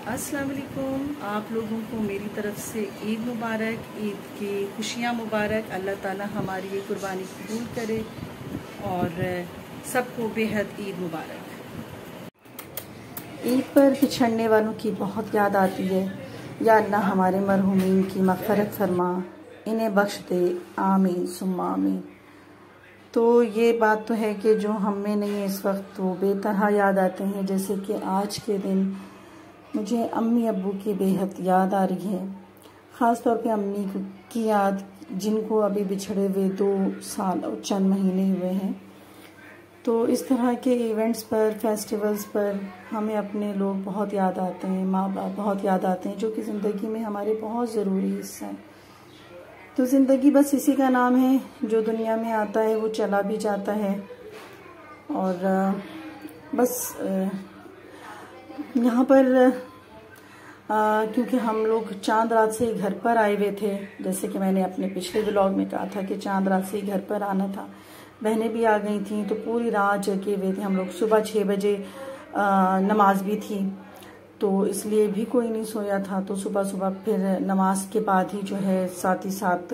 अस्सलाम वालेकुम। आप लोगों को मेरी तरफ से ईद मुबारक, ईद की खुशियाँ मुबारक। अल्लाह ताला हमारी ये कुर्बानी कबूल करे और सबको बेहद ईद मुबारक। ईद पर बिछड़ने वालों की बहुत याद आती है। या अल्लाह हमारे मरहूमीन की मग़फ़िरत फरमा, इन्हें बख्श दे, आमीन सुम्मा आमीन। तो ये बात तो है कि जो हम में नहीं है इस वक्त वो बेतरह याद आते हैं। जैसे कि आज के दिन मुझे अम्मी अब्बू की बेहद याद आ रही है, ख़ास तौर पे अम्मी की याद जिनको अभी बिछड़े हुए 2 साल और चंद महीने हुए हैं। तो इस तरह के इवेंट्स पर, फेस्टिवल्स पर हमें अपने लोग बहुत याद आते हैं, माँ बाप बहुत याद आते हैं, जो कि ज़िंदगी में हमारे बहुत ज़रूरी हिस्सा है। तो ज़िंदगी बस इसी का नाम है, जो दुनिया में आता है वो चला भी जाता है। और बस यहाँ पर क्योंकि हम लोग चांद रात से ही घर पर आए हुए थे, जैसे कि मैंने अपने पिछले व्लॉग में कहा था कि चांद रात से ही घर पर आना था। बहनें भी आ गई थीं, तो पूरी रात जगे हुए थे हम लोग। सुबह 6 बजे नमाज भी थी, तो इसलिए भी कोई नहीं सोया था। तो सुबह सुबह फिर नमाज के बाद ही जो है साथ ही साथ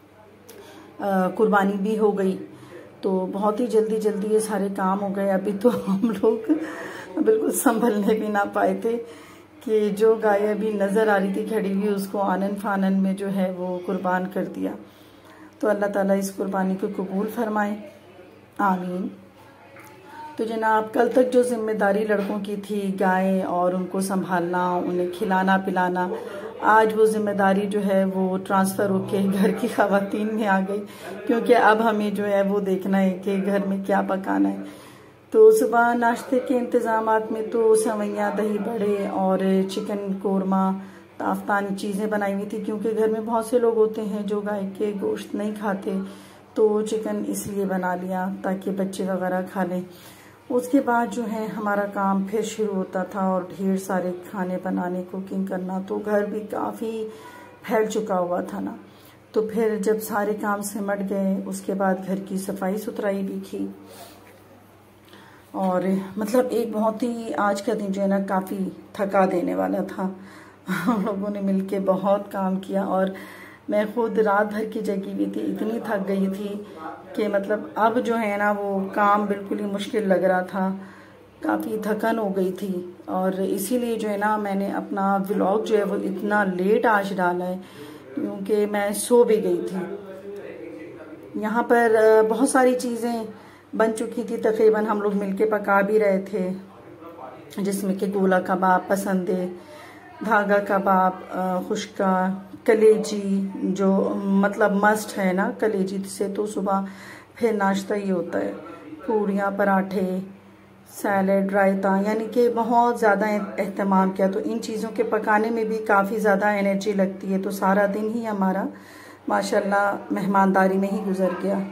कुर्बानी भी हो गई। तो बहुत ही जल्दी जल्दी ये सारे काम हो गए। अभी तो हम लोग बिल्कुल संभलने भी ना पाए थे कि जो गाय अभी नज़र आ रही थी खड़ी हुई, उसको आनन फानन में जो है वो कुर्बान कर दिया। तो अल्लाह ताला इस कुर्बानी को कबूल फरमाए, आमीन। तो जनाब, कल तक जो जिम्मेदारी लड़कों की थी, गायें और उनको संभालना, उन्हें खिलाना पिलाना, आज वो जिम्मेदारी जो है वो ट्रांसफ़र होके घर की ख़वातीन में आ गई, क्योंकि अब हमें जो है वो देखना है कि घर में क्या पकाना है। तो सुबह नाश्ते के इंतज़ामात में तो सवैयाँ, दही बड़े और चिकन कोरमा, ताफ़तानी चीज़ें बनाई हुई थी, क्योंकि घर में बहुत से लोग होते हैं जो गाय के गोश्त नहीं खाते। तो चिकन इसलिए बना लिया ताकि बच्चे वगैरह खा लें। उसके बाद जो है हमारा काम फिर शुरू होता था और ढेर सारे खाने बनाने, कुकिंग करना। तो घर भी काफ़ी फैल चुका हुआ था ना। तो फिर जब सारे काम सिमट गए, उसके बाद घर की सफाई सुथराई भी की। और मतलब एक बहुत ही आज का दिन जो है ना काफ़ी थका देने वाला था। हम लोगों ने मिलके बहुत काम किया और मैं खुद रात भर की जगी हुई थी, इतनी थक गई थी कि मतलब अब जो है ना वो काम बिल्कुल ही मुश्किल लग रहा था, काफ़ी थकन हो गई थी। और इसीलिए जो है ना मैंने अपना व्लॉग जो है वो इतना लेट आज डाला है, क्योंकि मैं सो भी गई थी। यहाँ पर बहुत सारी चीज़ें बन चुकी थी, तकरीबन हम लोग मिलके पका भी रहे थे, जिसमें कि गोला कबाब पसंद है, धागा कबाब, खुश्का, कलेजी जो मतलब मस्ट है ना, कलेजी से तो सुबह फिर नाश्ता ही होता है। पूड़ियाँ, पराठे, सैलेड, रायता, यानी कि बहुत ज़्यादा एहतमाम किया। तो इन चीज़ों के पकाने में भी काफ़ी ज़्यादा एनर्जी लगती है। तो सारा दिन ही हमारा माशाल्लाह मेहमानदारी में ही गुजर गया।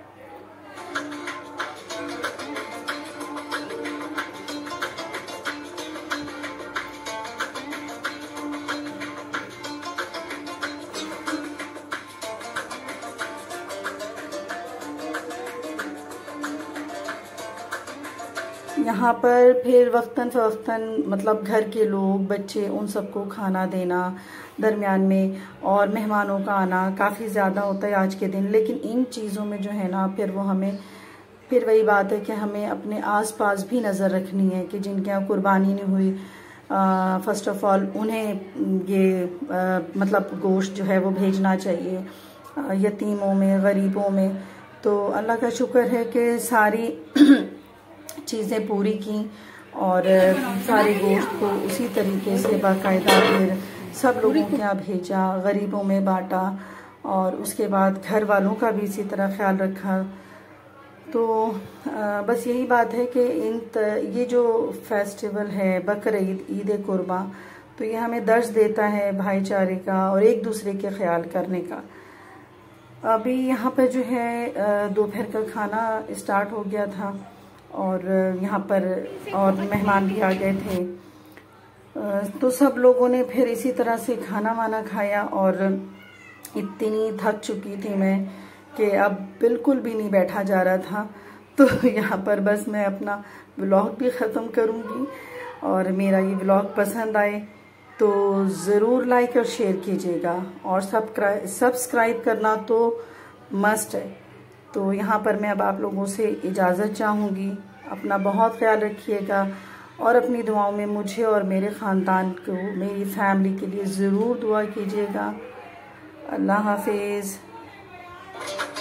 यहाँ पर फिर वक्तन फ़वक्तन मतलब घर के लोग, बच्चे, उन सबको खाना देना दरमियान में, और मेहमानों का आना काफ़ी ज़्यादा होता है आज के दिन। लेकिन इन चीज़ों में जो है ना फिर वो हमें फिर वही बात है कि हमें अपने आसपास भी नज़र रखनी है कि जिनके यहाँ कुर्बानी नहीं हुई, फ़र्स्ट ऑफ़ ऑल उन्हें ये मतलब गोश्त जो है वो भेजना चाहिए यतीमों में, गरीबों में। तो अल्लाह का शुक्र है कि सारी चीज़ें पूरी की और सारे गोश्त को उसी तरीके से बाकायदा फिर सब लोगों के यहाँ भेजा, गरीबों में बांटा, और उसके बाद घर वालों का भी इसी तरह ख्याल रखा। तो बस यही बात है कि ये जो फेस्टिवल है बकरीद, ईद कुर्बा, तो ये हमें दर्ज देता है भाईचारे का और एक दूसरे के ख्याल करने का। अभी यहाँ पर जो है दोपहर का खाना स्टार्ट हो गया था और यहाँ पर और मेहमान भी आ गए थे। तो सब लोगों ने फिर इसी तरह से खाना वाना खाया और इतनी थक चुकी थी मैं कि अब बिल्कुल भी नहीं बैठा जा रहा था। तो यहाँ पर बस मैं अपना व्लॉग भी ख़त्म करूँगी और मेरा ये व्लॉग पसंद आए तो ज़रूर लाइक और शेयर कीजिएगा, और सब्सक्राइब करना तो मस्ट है। तो यहाँ पर मैं अब आप लोगों से इजाज़त चाहूँगी। अपना बहुत ख्याल रखिएगा और अपनी दुआओं में मुझे और मेरे ख़ानदान को, मेरी फैमिली के लिए ज़रूर दुआ कीजिएगा। अल्लाह हाफिज़।